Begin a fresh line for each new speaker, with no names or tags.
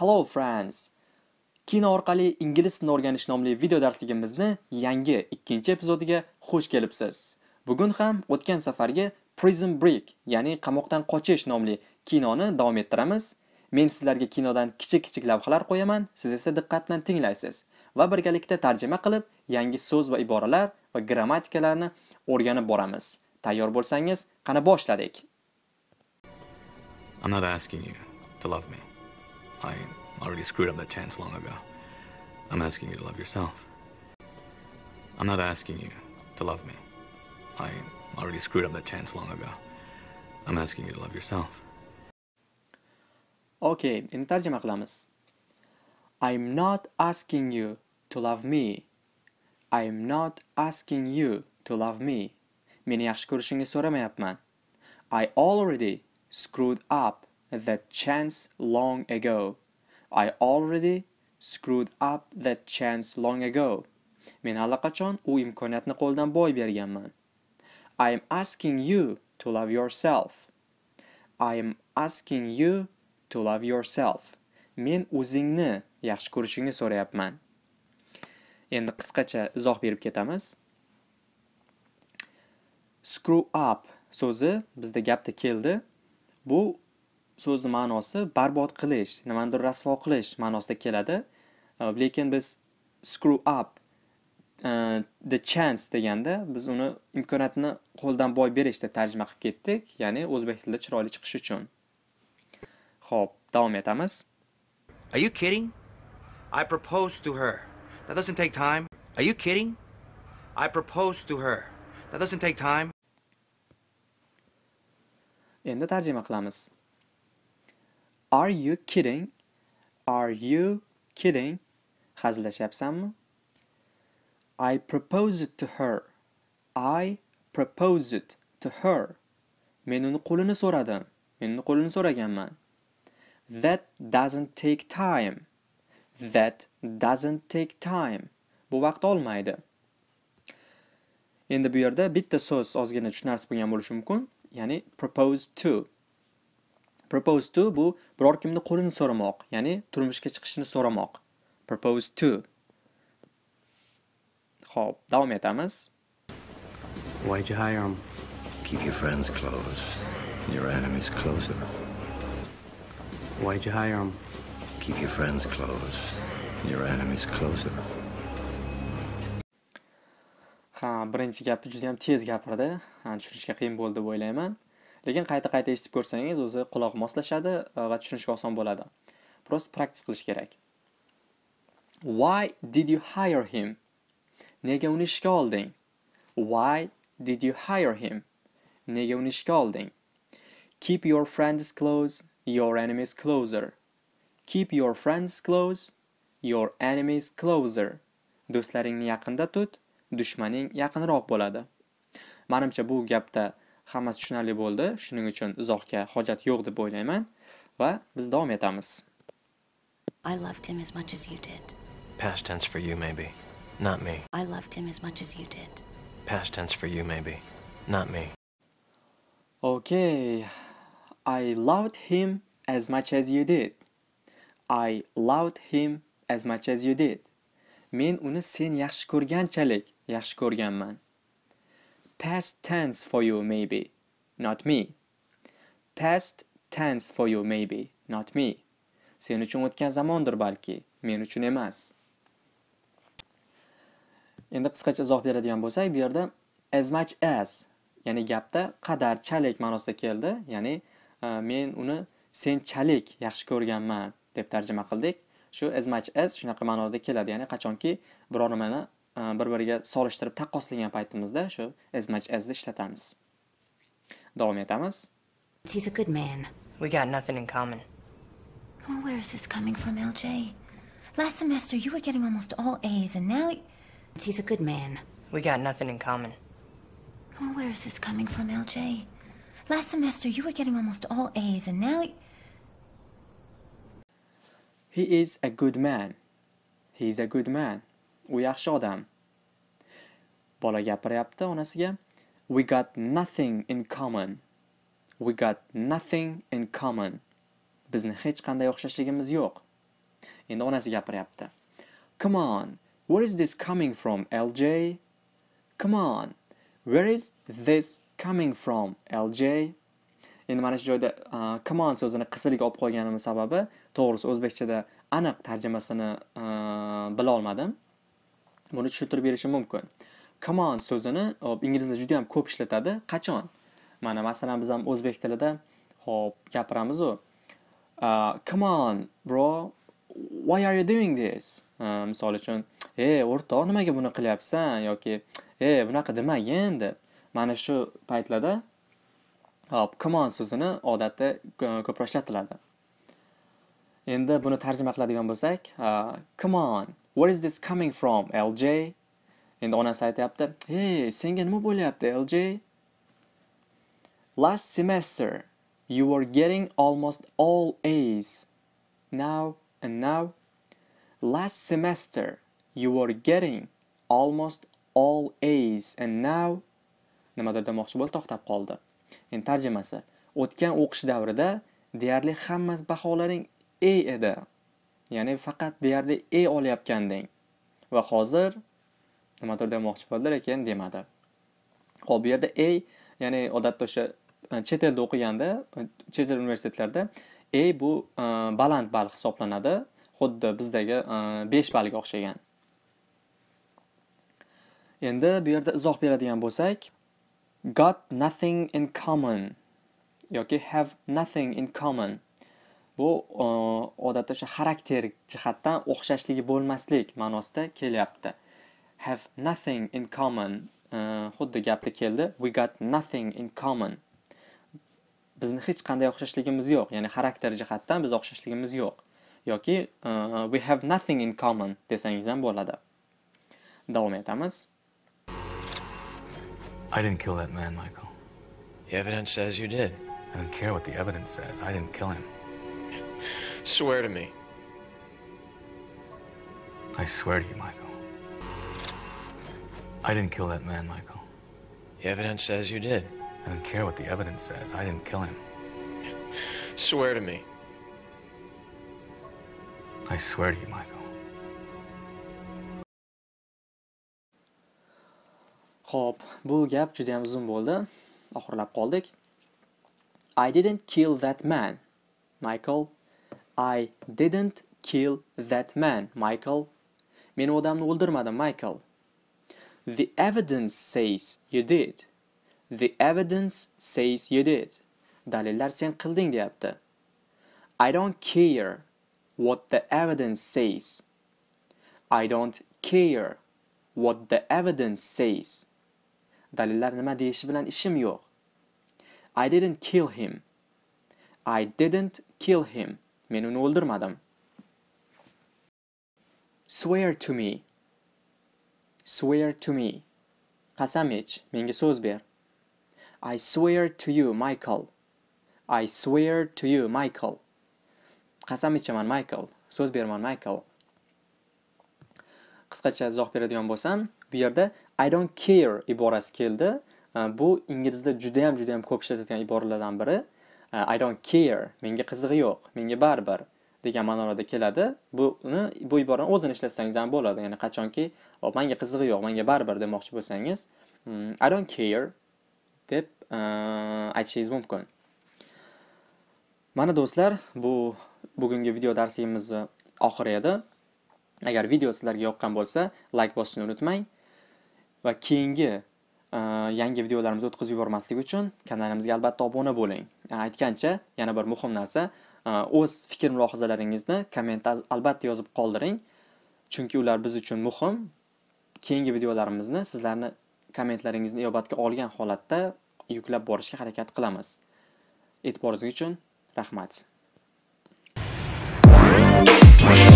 Hello friends. Kino orqali ingliz tilini o'rganish nomli video darsligimizni yangi 2-epizodiga xush kelibsiz. Bugun ham o'tgan safargi Prison Break, ya'ni qamoqdan qochish nomli kinoni davom ettiramiz. Men sizlarga kinodan kichik-kichik lavhalar qo'yaman, siz esa diqqat bilan tinglaysiz va birgalikda tarjima qilib, yangi so'z va iboralar va grammatikalarni o'rganib boramiz. Tayyor bo'lsangiz, qani boshladik.
I'm not asking you to love me. I already screwed up that chance long ago. I'm asking you to love yourself. I'm not asking you to love me. I already screwed up that chance long ago. I'm asking you to love yourself.
Okay, endi tarjima qilamiz. I'm not asking you to love me. I'm not asking you to love me. Meni yaxshi ko'rishingni so'ramayapman. I already screwed up that chance long ago. I already screwed up that chance long ago. Men allaqachon u imkoniyatni qo'ldan boy berganman. I am asking you to love yourself. I am asking you to love yourself. Men o'zingni yaxshi ko'rishingni so'rayapman. Endi qisqacha izoh berib ketamiz. Screw up so'zi bizda gapda keldi. Bu so'zni ma'nosi barbod qilish, nimanidir rasvo qilish ma'nosida keladi. Lekin biz screw up the chance deganda biz uni imkoniyatni qo'ldan boy berish deb tarjima qilib ketdik, ya'ni o'zbek tilida chiroyli chiqish uchun. Xo'p, davom etamiz.
Are you kidding? I proposed to her. That doesn't take time. Are you kidding? I proposed to her. That doesn't take time.
Endi tarjima qilamiz. Are you kidding? Are you kidding? Hazillashyapsanmi? I proposed to her. I proposed to her. Men uni qo'lini so'radim. Men uni qo'lini so'raganman. That doesn't take time. That doesn't take time. Bu vaqt olmaydi. Endi bu yerda bitta so'z ozgina tushunarsiz bo'lgan bo'lishi mumkin. Ya'ni propose to. Propose to bu biror kimni qo'lini so'ramoq, ya'ni turmushga chiqishni so'ramoq. Propose to. Xo'p, davom etamiz.
Why'd you hire him?
Keep your friends close and your enemies closer.
Why'd you hire him?
Keep your friends close and your enemies closer.
Ha, birinchi gapi juda ham tez gapirdi. Tushunishga qiyin bo'ldi deb o'ylayman. Lekin qayta-qayta eshitib ko'rsangiz o'zi quloq moslashadi va tushunishga oson bo'ladi. Biroz praktik qilish kerak. Why did you hire him? Nega uni ishga olding? Why did you hire him? Nega uni ishga olding? Keep your friends close, your enemies closer. Keep your friends close, your enemies closer. Do'stlaringni yaqinda tut, dushmaning yaqinroq bo'ladi. Menimcha bu gapda hammasi tushunarli bo'ldi. Shuning uchun izohga hojat yo'q deb o'ylayman va biz davom etamiz.
I loved him as much as you did.
Past tense for you, maybe. Not me.
I loved him as much as you did.
Past tense for you, maybe. Not me.
Okay. I loved him as much as you did. I loved him as much as you did. Men uni sen yaxshi ko'rganchalik yaxshi ko'rganman. Past tense for you, maybe. Not me. Past tense for you, maybe. Not me. Sen uchun o'tgan zamondir balki, men uchun emas. Endi qisqacha izoh beradigan bo'lsak, bu yerda as much as, ya'ni gapda qadarchalik ma'nosida keldi. Ya'ni men uni senchalik yaxshi ko'rganman deb tarjima qildik. Shu as much as shunaqa ma'noda keladi. Ya'ni qachonki biror nimani bir-biriga solishtirib taqqoslagan paytimizda shu as much as ni ishlatamiz. Davom etamiz.
He's a good man.
We got nothing in common.
Oh, where is this coming from, LJ? Last semester you were getting almost all A's and now he's a good man.
We got nothing in common.
Oh, where is this coming from, LJ? Last semester you were getting almost all A's and now
He is a good man. He is a good man. U yaxshi odam. Bola gapiryapti onasiga. We got nothing in common. We got nothing in common. Bizni hech qanday o'xshashligimiz yo'q. Endi onasi gapiryapti. Come on, where is this coming from, LJ? Come on, where is this coming from, LJ? Endi mana shu joyda come on so'zini qisirga olib qo'yganimiz sababi, to'g'risi o'zbekchada aniq tarjimasini bila olmadim. Buni tushuntirib berishim mumkin. Come on so'zini inglizda juda ham ko'p ishlatadi. Qachon? Mana masalan biz ham o'zbek tilida hop gapiramiz-ku. Come on, bro. Why are you doing this? Misol uchun, o'rtoq, nimaga buni qilyapsan yoki bunaqa demagin deb. Mana shu paytlarda hop come on so'zini odatda ko'proq ishlatiladi. Endi buni tarjima qiladigan bo'lsak, come on, where is this coming from, LJ? Endi onasi aytayapti, senga nima bo'lyapti, LJ? Last semester you were getting almost all A's. Now and now, last semester you were getting almost all A's and now nimadir demoqchi bo'ldi, to'xtab qoldi. Endi tarjimasi, o'tgan o'qish davrida deyarli hammasi baholaring A edi. Ya'ni faqat deyarli A olyapganding. Va hozir nimadir demoqchi bo'ldi, lekin demadi. Xo'p, bu yerda A, ya'ni odatda o'sha chet elda o'qiganda, chet el universitetlarida A bu baland ball hisoblanadi, xuddi bizdagi 5 ballga o'xshagan. Endi bu yerda izoh beradigan bo'lsak, got nothing in common yoki have nothing in common. Bu odatda o'sha xarakter jihatdan o'xshashligi bo'lmaslik ma'nosida kelyapti. Have nothing in common. Xuddi gapda keldi. We got nothing in common. Bizni hech qanday o'xshashligimiz yo'q. Ya'ni xarakter jihatdan biz o'xshashligimiz yo'q. Yoki we have nothing in common desangiz ham bo'ladi. Davom etamiz.
I didn't kill that man, Michael.
The evidence says you did.
I don't care what the evidence says. I didn't kill him.
Swear to me.
I swear to you, Michael. I didn't kill that man, Michael.
The evidence says you did.
I don't care what the evidence says. I didn't kill him.
Swear to me.
I swear to you, Michael.
Xo'p, bu gap juda ham uzun bo'ldi. Oxirlab qoldik. I didn't kill that man, Michael. I didn't kill that man, Michael. Men u odamni o'ldirmadim, Michael. The evidence says you did. The evidence says you did. Dalillar sen qilding deyapti. I don't care what the evidence says. I don't care what the evidence says. Dalillar nima deyishi bilan ishim yo'q. I didn't kill him. I didn't kill him. Men uni o'ldirmadim. Swear to me. Swear to me. Qasam ich, menga so'z ber. I swear to you, Michael. I swear to you, Michael. Qasam ichaman, Michael. So'z berman, Michael. Qisqacha izoh beradigan bo'lsam, bu yerda I don't care iborasi keldi. Bu inglizda juda ham ko'p ishlatilgan iboralardan biri. I don't care, menga qizig'i yo'q, menga baribir degan ma'noda keladi. Bu iborani o'zini ishlatsangiz ham bo'ladi. Ya'ni qachonki menga qizig'i yo'q, menga baribir demoqchi bo'lsangiz, I don't care deb aytishingiz mumkin. Mana do'stlar, bu bugungi video darsimiz oxiri edi. Agar video sizlarga yoqqan bo'lsa, like bosishni unutmang va keyingi yangi videolarimizni o'tkazib yubormaslik uchun kanalimizga albatta obuna bo'ling. Aytgancha, yana bir muhim narsa, o'z fikr-mulohazalaringizni kommentda albatta yozib qoldiring, chunki ular biz uchun muhim. Keyingi videolarimizni sizlarni kommentlaringizni inobatga olgan holatda yuklab borishga harakat qilamiz. E'tiboringiz uchun rahmat.